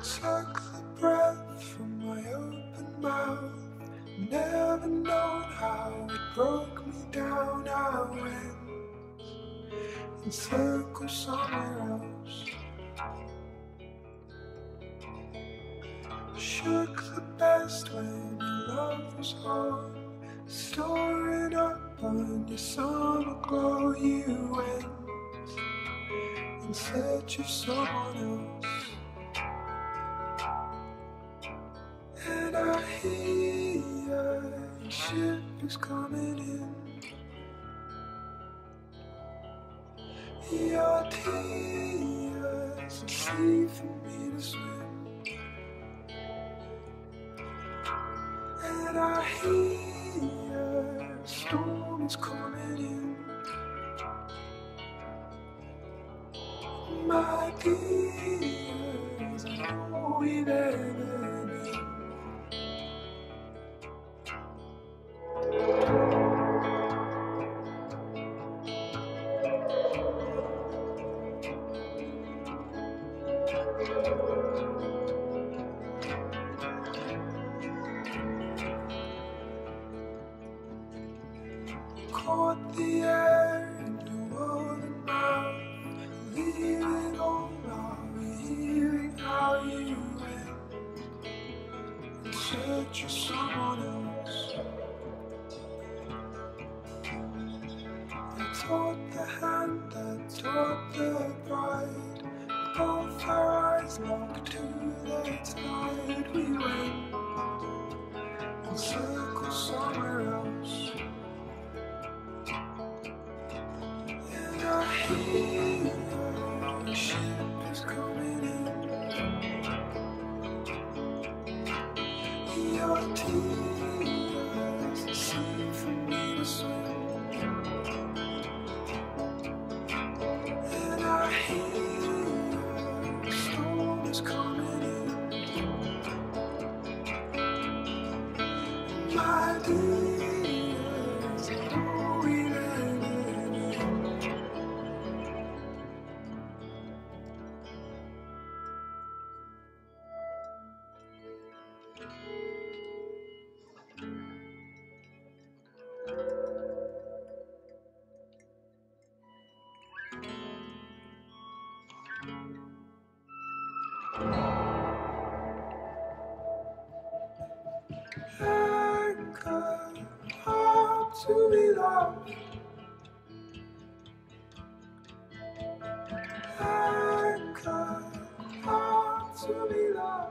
Took the breath from my open mouth. Never known how it broke me down. I went in circles somewhere else. Shook the best when your love was home. Storing up on your summer glow. You went in search of someone else. And I hear your ship is coming in. Your tears are sea for me to swim. And I hear a storm is coming in. My dears, I know we've ever been. Caught the air in your open mouth. Leaving all of hearing how you went in search of someone else. I taught the hand that taught the bride. Both our eyes locked to the tide. We went in circles somewhere else. And I hear the ship is coming in. Your tears are sea for me to swim. And I hear the storm is coming in. My dears, I know we've ever been. Anchor, hard to be loved. Anchor, hard to be loved.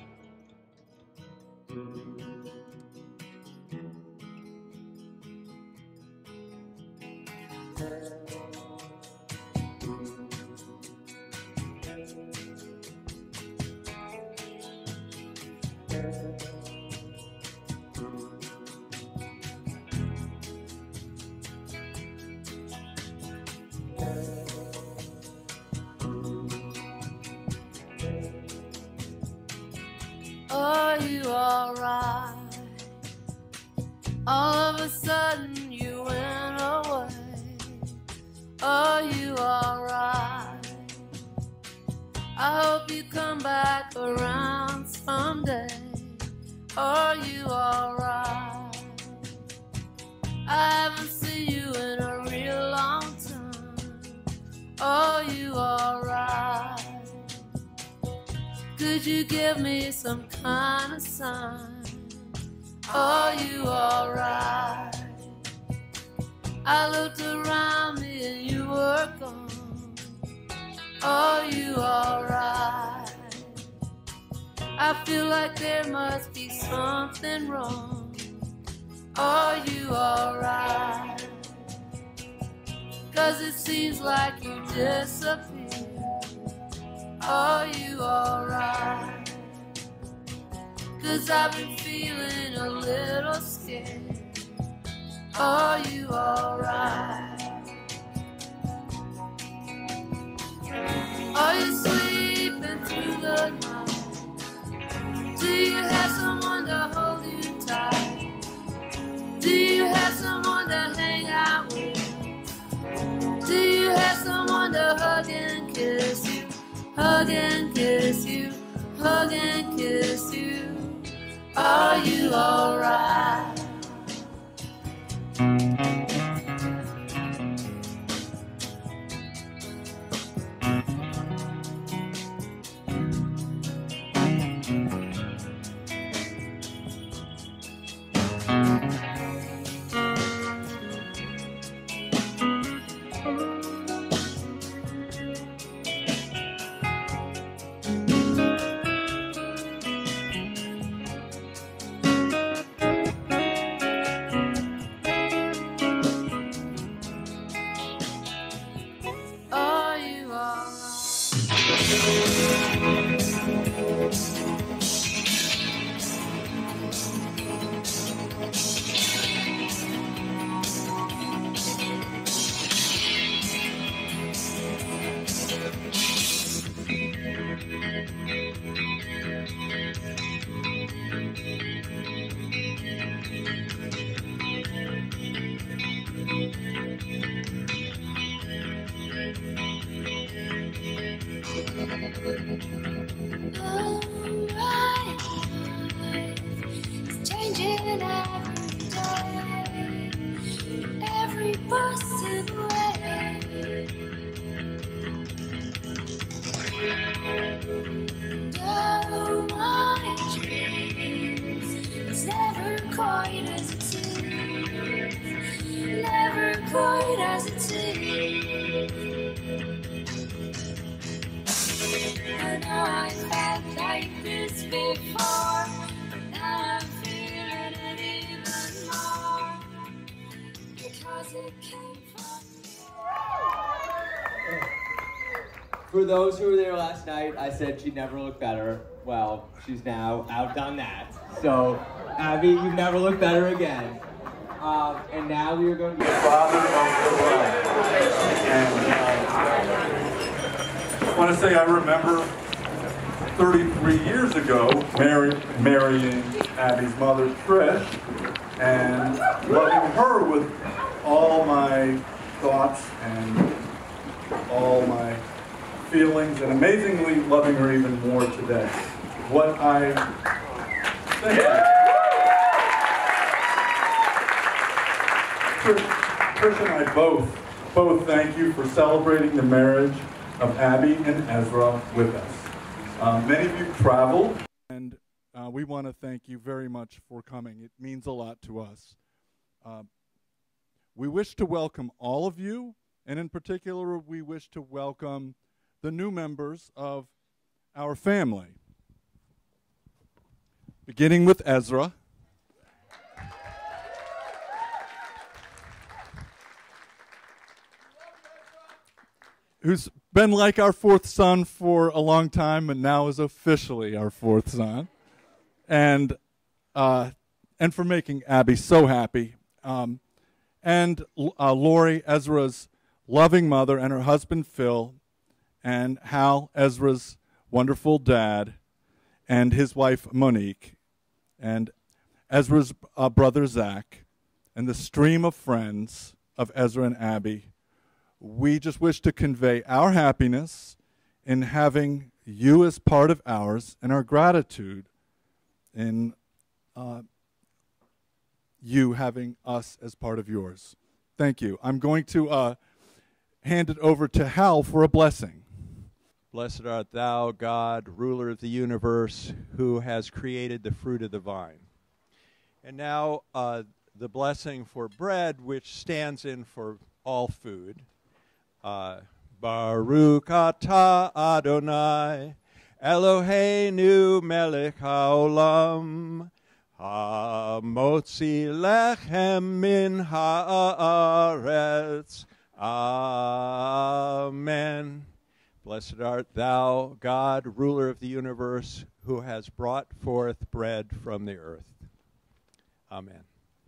Are you alright? All of a sudden you went away. Are you alright? I hope you come back around someday. Are you alright? I haven't seen you in a real long time. Are you alright? Could you give me some kind of sign? Are you alright? I looked around me and you were gone. Are you alright? I feel like there must be something wrong. Are you alright? 'Cause it seems like you disappeared. Are you alright? 'Cause I've been feeling a little scared. Are you alright? Are you sleeping through the night? Do you have someone to hold you tight? Do you have someone to hang out with? Do you have someone to hug and kiss you? Hug and kiss you, hug and kiss you. Are you alright? Are you alright? It's changing every day, every passing way. Oh, my dreams, it's never quite as it seems, never quite as it seems. I know I've felt like this before, but now I'm feeling it even more, because it came from you. For those who were there last night, I said she'd never look better. Well, she's now outdone that. So, Abby, you've never looked better again. And now we are going to be Father of the Bride. And I want to say I remember 33 years ago marrying Abby's mother, Trish, and loving her with all my thoughts and all my feelings, and amazingly loving her even more today. What I think, Trish and I both thank you for celebrating the marriage of Abby and Ezra with us. Many of you traveled, and we want to thank you very much for coming. It means a lot to us. We wish to welcome all of you, and in particular, we wish to welcome the new members of our family. Beginning with Ezra. Who's been like our fourth son for a long time and now is officially our fourth son. And for making Abby so happy. And Lori, Ezra's loving mother, and her husband Phil, and Hal, Ezra's wonderful dad, and his wife Monique, and Ezra's brother Zach, and the stream of friends of Ezra and Abby. We just wish to convey our happiness in having you as part of ours, and our gratitude in you having us as part of yours. Thank you. I'm going to hand it over to Hal for a blessing. Blessed art thou, God, ruler of the universe, who has created the fruit of the vine. And now the blessing for bread, which stands in for all food. Baruch atah Adonai, Eloheinu melech haolam, hamotzi lechem min haaretz. Amen. Blessed art thou, God, ruler of the universe, who has brought forth bread from the earth. Amen.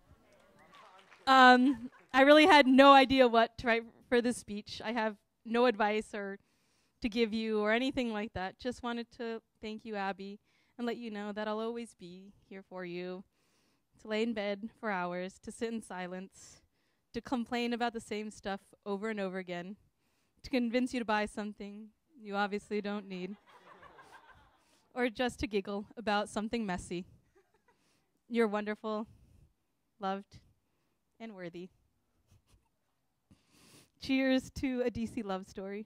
I really had no idea what to write for this speech. I have no advice or to give you or anything like that. Just wanted to thank you, Abby, and let you know that I'll always be here for you, to lay in bed for hours, to sit in silence, to complain about the same stuff over and over again, to convince you to buy something you obviously don't need, or just to giggle about something messy. You're wonderful, loved, and worthy. Cheers to a DC love story.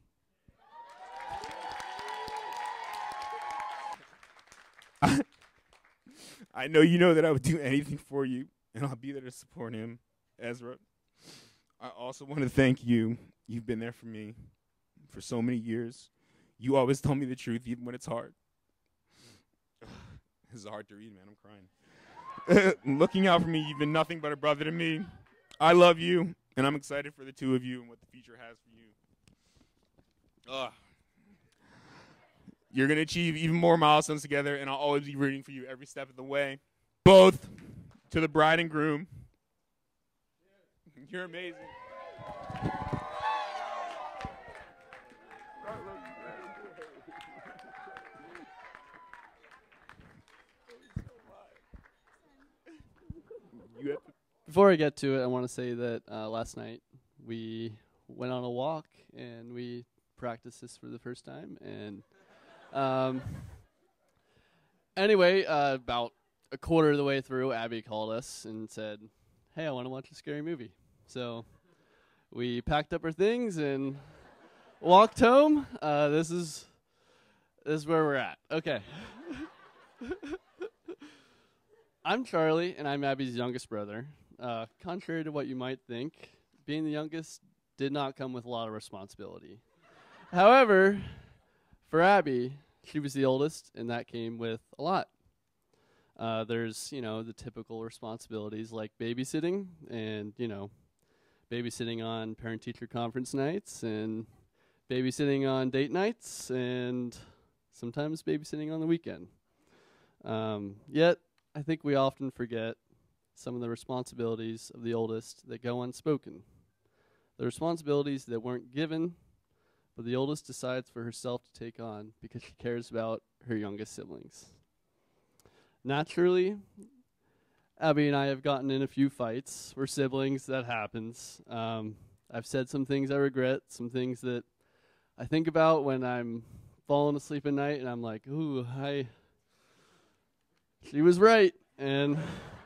I know you know that I would do anything for you, and I'll be there to support him, Ezra. I also want to thank you. You've been there for me for so many years. You always tell me the truth, even when it's hard. This is hard to read, man. I'm crying. Looking out for me, you've been nothing but a brother to me. I love you, and I'm excited for the two of you and what the future has for you. You're going to achieve even more milestones together, and I'll always be rooting for you every step of the way. Both to the bride and groom. You're amazing. Before I get to it, I want to say that last night we went on a walk and we practiced this for the first time. And anyway, about a quarter of the way through, Abby called us and said, "Hey, I want to watch a scary movie." So we packed up our things and walked home. This is where we're at. Okay. I'm Charlie, and I'm Abby's youngest brother. Contrary to what you might think, being the youngest did not come with a lot of responsibility. However, for Abby, she was the oldest, and that came with a lot. There's, the typical responsibilities like babysitting and, babysitting on parent-teacher conference nights and babysitting on date nights and sometimes babysitting on the weekend. Yet, I think we often forget some of the responsibilities of the oldest that go unspoken. The responsibilities that weren't given, but the oldest decides for herself to take on because she cares about her youngest siblings. Naturally, Abby and I have gotten in a few fights. We're siblings, that happens. I've said some things I regret, some things that I think about when I'm falling asleep at night and I'm like, ooh, she was right. And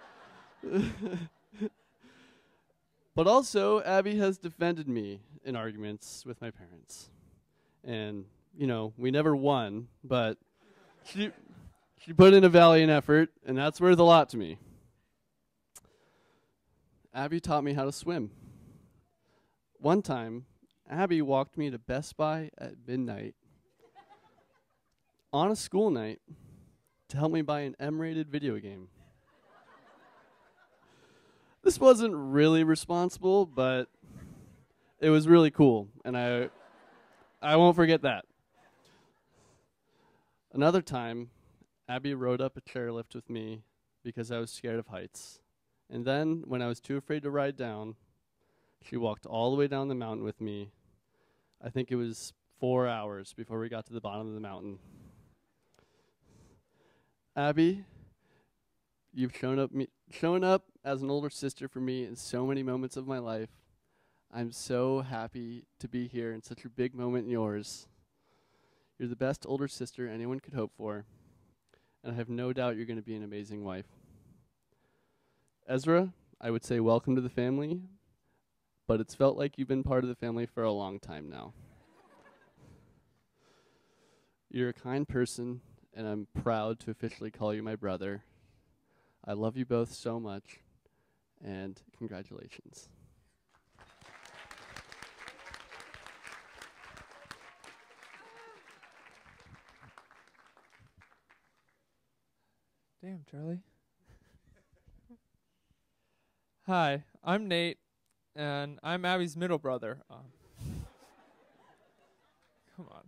but also, Abby has defended me in arguments with my parents. And, we never won, but she put in a valiant effort, and that's worth a lot to me. Abby taught me how to swim. One time, Abby walked me to Best Buy at midnight on a school night to help me buy an M-rated video game. This wasn't really responsible, but it was really cool, and I won't forget that. Another time, Abby rode up a chairlift with me because I was scared of heights. And then, when I was too afraid to ride down, she walked all the way down the mountain with me. I think it was 4 hours before we got to the bottom of the mountain. Abby, you've shown up as an older sister for me in so many moments of my life. I'm so happy to be here in such a big moment in yours. You're the best older sister anyone could hope for, and I have no doubt you're going to be an amazing wife. Ezra, I would say welcome to the family, but it's felt like you've been part of the family for a long time now. You're a kind person, and I'm proud to officially call you my brother. I love you both so much, and congratulations. Damn, Charlie. Hi, I'm Nate, and I'm Abby's middle brother. Come on.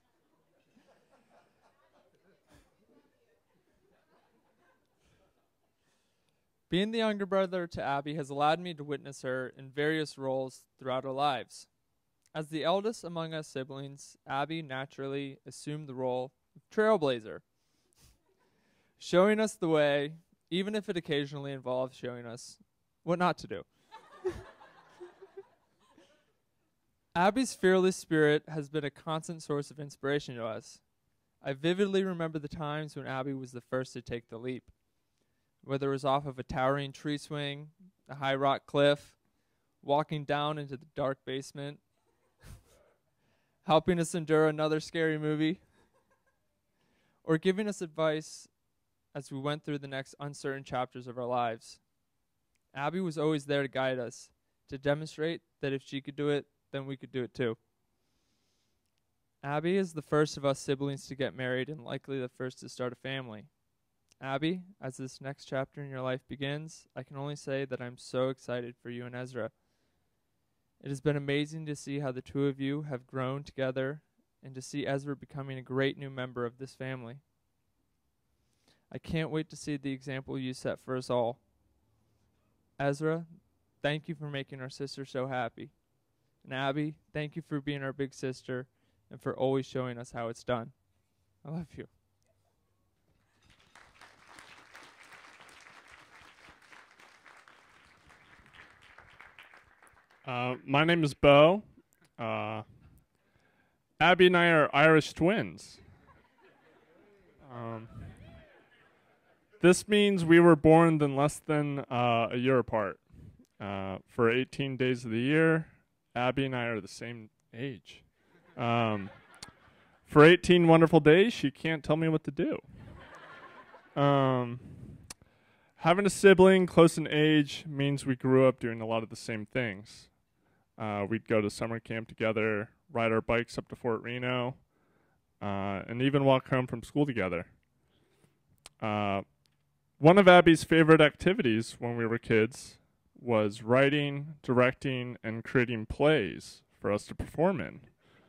Being the younger brother to Abby has allowed me to witness her in various roles throughout our lives. As the eldest among us siblings, Abby naturally assumed the role of trailblazer, showing us the way, even if it occasionally involves showing us what not to do. Abby's fearless spirit has been a constant source of inspiration to us. I vividly remember the times when Abby was the first to take the leap. Whether it was off of a towering tree swing, a high rock cliff, walking down into the dark basement, helping us endure another scary movie, or giving us advice as we went through the next uncertain chapters of our lives. Abby was always there to guide us, to demonstrate that if she could do it, then we could do it too. Abby is the first of us siblings to get married and likely the first to start a family. Abby, as this next chapter in your life begins, I can only say that I'm so excited for you and Ezra. It has been amazing to see how the two of you have grown together and to see Ezra becoming a great new member of this family. I can't wait to see the example you set for us all. Ezra, thank you for making our sister so happy. And Abby, thank you for being our big sister and for always showing us how it's done. I love you. My name is Bo. Abby and I are Irish twins. This means we were born less than a year apart. For 18 days of the year, Abby and I are the same age. For 18 wonderful days, she can't tell me what to do. Having a sibling close in age means we grew up doing a lot of the same things. We'd go to summer camp together, ride our bikes up to Fort Reno, and even walk home from school together. One of Abby's favorite activities when we were kids was writing, directing, and creating plays for us to perform in.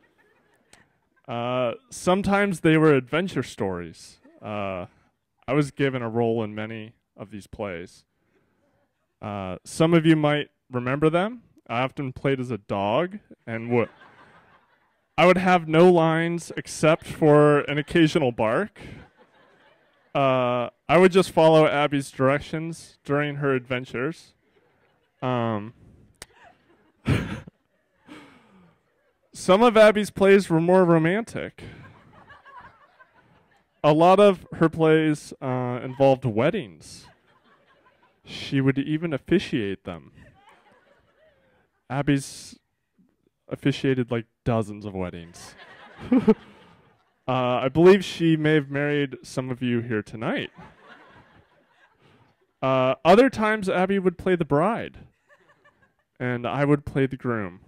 Sometimes they were adventure stories. I was given a role in many of these plays. Some of you might remember them. I often played as a dog, and I would have no lines except for an occasional bark. I would just follow Abby's directions during her adventures. Some of Abby's plays were more romantic. A lot of her plays involved weddings. She would even officiate them. Abby's officiated like dozens of weddings. I believe she may have married some of you here tonight. Other times, Abby would play the bride, and I would play the groom.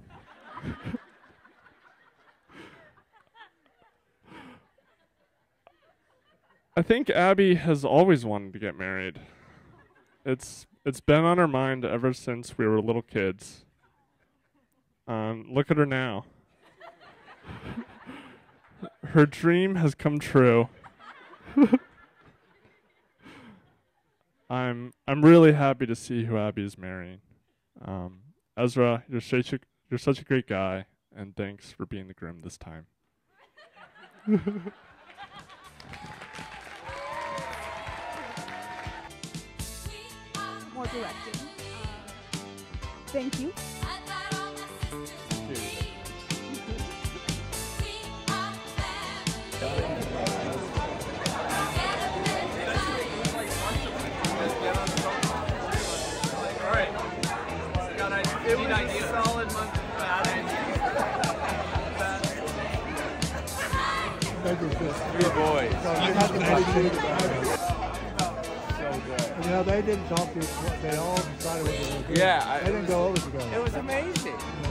I think Abby has always wanted to get married. It's been on her mind ever since we were little kids. Look at her now. Her dream has come true. I'm really happy to see who Abby is marrying. Ezra, you're such a great guy, and thanks for being the groom this time. More directing. Thank you. Solid month of bad Three boys. You know, they didn't talk to you. They all decided what they were going to do. Yeah. They didn't go over together. It was amazing.